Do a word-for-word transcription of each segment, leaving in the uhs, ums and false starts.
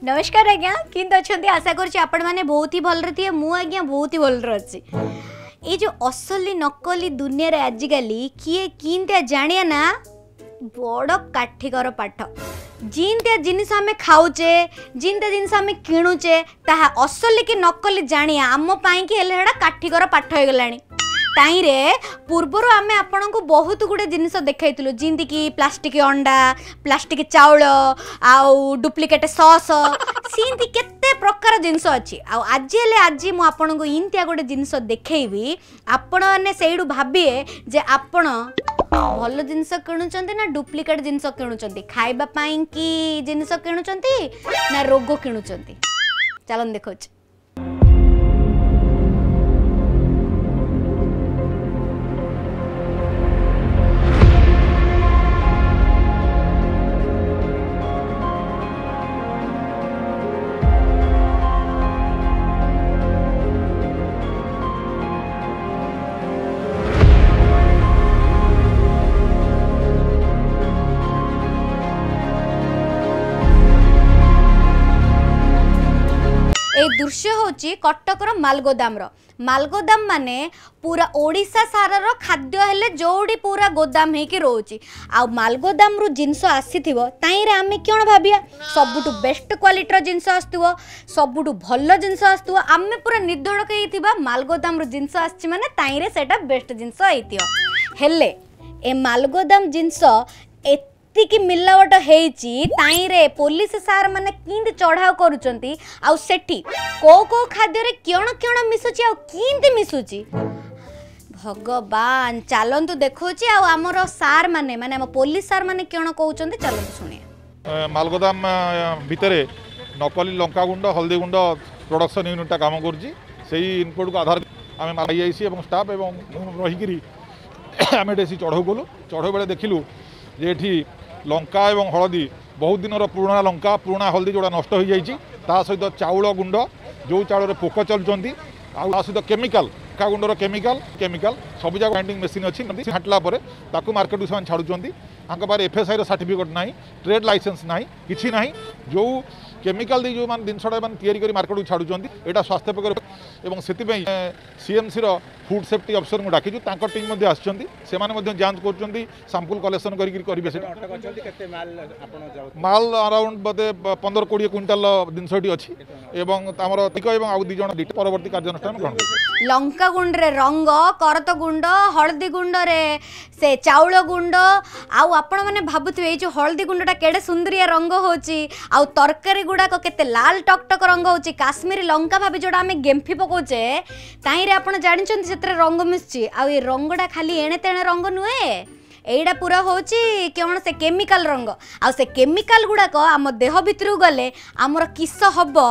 नमस्कार आज्ञा किंतु अच्छा आशा कर बहुत ही भल थी मु आज्ञा बहुत ही भल अच्छी ये जो असली नकली दुनिया रे आजिकल किए किंतिया जानिया ना बड़ काठिकर पाठ जिनतिया जिनिस आम खाऊचे जिनतिया जिनिस आम किणुचे ताहा असली कि नकली जानिया आम पाई कि काठिकर पाठ हो गलानी ताई रे पूर्वर आमे आपण को बहुत गुड़े जिनिस देखैतिलु जिंती कि प्लास्टिक अंडा प्लास्टिक चाउल आउ डुप्लिकेट सॉस सिंती केते प्रकार जिनिस अछि आ आज हेले आज मु आपण को इंतिया गोटे जिनिस देखैबी आपण माने सेइडु भाबिए जे आपण भल जिनिस किणुचंती ना डुप्लिकेट जिनिस किणुचंती खाइबा पाई कि जिनिस किणुचंती ना रोग किणुचंती चलन देखोच दृश्य होची कटकर मालगोदाम रो मालगोदाम माने पूरा ओडिशा सारार खाद्य हेले जोड़ी पूरा गोदाम हेकी रोची आ मालगोदाम रु जिनस आसीथिबो ताई रे आमे कोन भाबिया सबुटु बेस्ट क्वालिटी रो जिनस आस्तुबो सबुटु भल्लो जिनस आस्तुबो आमे पूरा निर्धड़क हेतिबा मालगोदाम रु जिनस आछि माने ताई रे सेटा बेस्ट जिनस हेतियो हेले ए मालगोदाम जिनस कि मिलावट हेची ताई रे पुलिस सार माने किंद चढ़ाव करूचंती आ सेठी को को खाद्य रे क्यों क्यों मिसुची आ किंद मिसुची भगवान चलंतु देखोची आ हमरो सार माने माने हम पुलिस सार माने क्यों कहउचंती चलंतु सुनिए मालगोदाम भितरे नकली लंका गुंड हल्दी गुंड प्रोडक्शन यूनिट काम करची सेही इनपुट को आधार आमे आईआईसी एवं स्टाफ एवं रहीगिरी आमे डेसी चढ़ाव गलु चढ़ाव बेले देखिलु जे एठी लंका एवं हलदी बहुत दिन पुराना लंका पुराना हलदी जोड़ा नष्ट हो जाइए सहित चाउल गुंड जो चाउल पोक चलुँच सहित केमिकल लंका गुंडर केमिकल केमिकल सब जगह ग्राइंडिंग मशीन अच्छी घाटला मार्केट को छाड़ुंट पारे एफएसआई सर्टिफिकेट ना ट्रेड लाइसेंस ना कि ना जो केमिकल दी जो मान जिनसा मार्केट को छाड़ुंट यहाँ स्वास्थ्य पक्ष से सीएमसी फूड सेफ्टी अफिसर को डाकी टीम आसुँच जांच कर सैंपल कलेक्शन करेंगे माल अराउंड बोधे पंद्रह कोड़े क्विंटाल जिनसटी अच्छी दिज परवर्ती कार्यानुष्ठान ग्रहण लंका गुंड रे रंग करत गुंड हलदी गुंड रे से चाउल गुंड आउ आपण माने भाबुथिबे जो हलदी गुंडटा केडे सुंदरिया रंग होची आउ तरकारी गुडाक केते लाल टकटक रंग होची काश्मीरी लंका भाबे जोडा हमें गेंफी पकोचे ताई रे आपण जानिचंती सेतरे रंग मिसची आउ ए रंगडा खाली एणे तेणे रंग नुए एटा पूरा होची कौन से केमिकल रंग आ से केमिकल गुडाक आम देह भितर गले आमर किस हब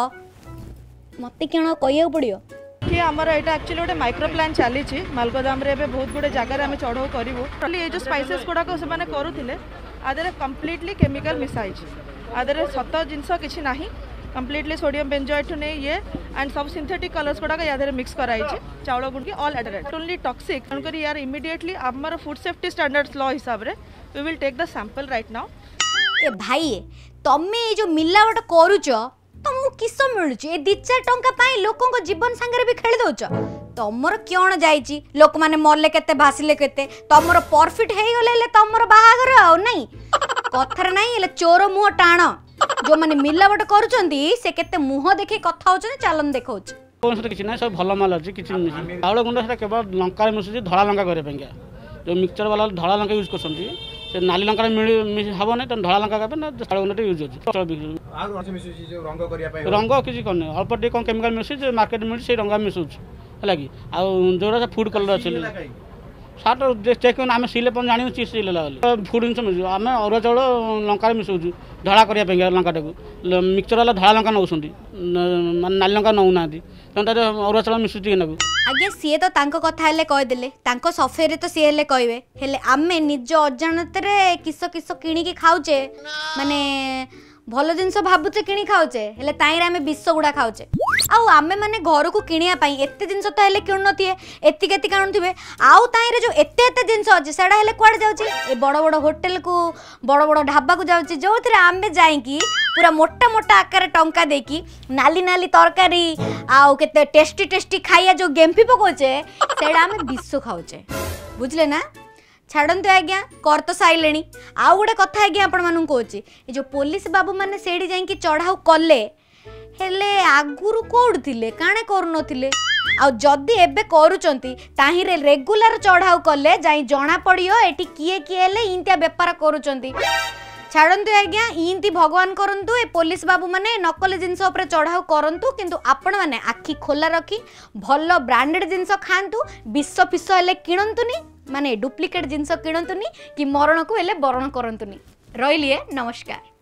मते कौन कहया पड़ियो कि आमर एटा एक्चुअली गोटे माइक्रो प्लान चली मालगोदाम रे बहुत गुड़े जगार आम चढ़ाऊ करूँ ये जो स्पाइसेस गुड़ाक से करूँ आदे कम्प्लीटली केमिकल मिसाई आदे सत जिनस किसी ना कम्प्लीटली सोडियम बेंजोएट नहीं ये एंड सब सिंथेटिक कलर्स गुड़ाक या मिक्स कराई चाउल गुड़ की ऑल एट ओनली टॉक्सिक तेणुक यार इमिडिएटली आमर फूड सेफ्टी स्टैंडर्ड्स लॉ हिसाब से we will take the sample right now ए भाई तमे जो मिलावट करूच तुमको किस मिलुची दी चार टंका पाई लोकों को जीवन संगे भी खेली दौच तुमर क्यों जाइए लोक मैंने मरले केते भासिले केते तुमर प्रॉफिट हे गले तुमर बाहागर आ नहीं कथार नहीं एले चोर मुह टाण जो माने मिलावट करूचंती से केते मुह देखि कथा होचन चलन देखौच कोन से किछ नै सब भलो माल अछि किछ नै चाउल गुंड से केवल लंका मिसुची धळा लंका करे पेंगा जो मिक्सचर वाला धळा लंका यूज करसंती से नाली लंका मिल हबो नै त धळा लंका करबे ना चाउल गुंड यूज होची आ मिसुची जो रंग करिया पय रंग किछ करने अल्प टे कोन केमिकल मिसुची जे मार्केट मिल से रंगा मिसुची हला कि आ जोरा फूड कलर अछि साट चेक कर आम सिले पन जानी चीज सिले लागल फूड जिनस मिल आम अरुआ चाउल लंका मिसौचु धड़ा करिया पे लंकाटा को मिक्सचर वाला धड़ा लंका नौसंती नाली लंका नौना तेनाली अरुआ चाउल मिसुची ना आज्ञा सी तो तांको कथा हेले कहीदेले तांको सफेरे तो सी हेले कहबे हेले आमे निज अजाणत किस किस किणिकी खाऊचे माने भल जिनस भावुचे कि खाऊचे हेले ताईरे आमे विष गुड़ा खाऊचे आउ आमे माने घर को किनिया पाई एते जिनस तो हेले किणु नथिए एति केति काणुथिबे आउ ताईरे जो एते एते जिनस अछि सेडा हेले क्वाड जाउची ए बड़ बड़ होटल को बड़ बड़ ढाबा को जाउची जोथिरे आमे जाईकी पूरा मोटा मोटा आकार टंका देकी नाली नाली तरकारी आउ केते टेस्टी टेस्टी खाइया जो गेम्फी पकोचे सेडा आमे विष खाऊचे बुझले ना छाड़ते आज्ञा कर तो सारे आउ गोटे कथा आज्ञा आपण मानू कहे ये जो पुलिस बाबू मैंने से जाकि चढ़ाऊ कले हेले आगुरु कोड थिले काणे करू नथिले आ जदि एबे करूचंती ताहिरे रेगुलर चढ़ाऊ कले जाई जना पड़ियो एटी किए किए हेले इंतिया बेपार करूचंती छाड़ते आज्ञा इंती भगवान करंतु ए पुलिस बाबू माने नकली जिनस ऊपर चढ़ाऊ करंतु किंतु आपण माने आखि खोला रखी भल ब्रांडेड जिनस खांतु विष फिष हेले किणंतुनी माने डुप्लिकेट जिनस किणंतुनी कि मरण को हेले बरण करंतुनी रहिलिए नमस्कार।